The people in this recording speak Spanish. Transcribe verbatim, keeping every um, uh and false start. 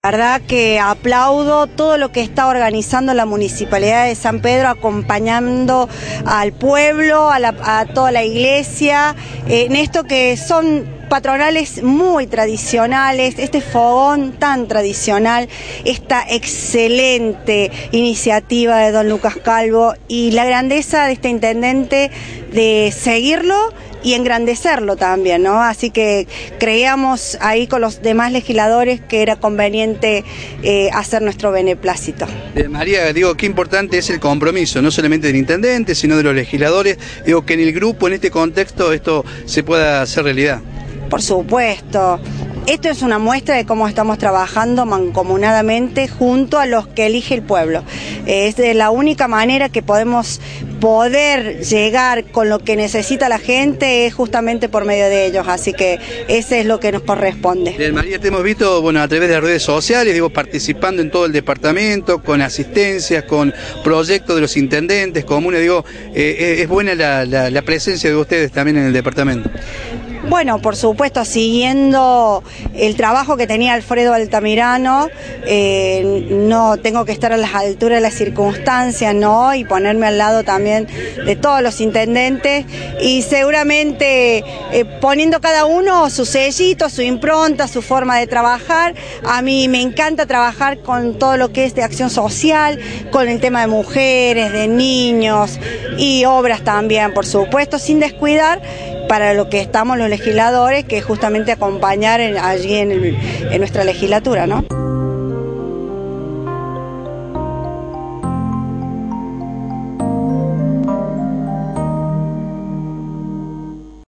La verdad que aplaudo todo lo que está organizando la Municipalidad de San Pedro, acompañando al pueblo, a, la, a toda la iglesia, eh, en esto que son patronales muy tradicionales, este fogón tan tradicional, esta excelente iniciativa de don Lucas Calvo y la grandeza de este intendente de seguirlo y engrandecerlo también, ¿no? Así que creíamos ahí con los demás legisladores que era conveniente eh, hacer nuestro beneplácito. Eh, María, digo, qué importante es el compromiso, no solamente del intendente, sino de los legisladores, digo, que en el grupo, en este contexto, esto se pueda hacer realidad. Por supuesto. Esto es una muestra de cómo estamos trabajando mancomunadamente junto a los que elige el pueblo. Es de la única manera que podemos poder llegar con lo que necesita la gente es justamente por medio de ellos, así que ese es lo que nos corresponde. Bien, María, te hemos visto, bueno, a través de las redes sociales, digo, participando en todo el departamento, con asistencias, con proyectos de los intendentes, comunes, digo, eh, es buena la, la, la presencia de ustedes también en el departamento. Bueno, por supuesto, siguiendo el trabajo que tenía Alfredo Altamirano, eh, no tengo que estar a las alturas de las circunstancias, ¿no? Y ponerme al lado también de todos los intendentes y seguramente eh, poniendo cada uno su sellito, su impronta, su forma de trabajar. A mí me encanta trabajar con todo lo que es de acción social, con el tema de mujeres, de niños y obras también, por supuesto, sin descuidar para lo que estamos los legisladores, que es justamente acompañar en, allí en, el, en nuestra legislatura, ¿no?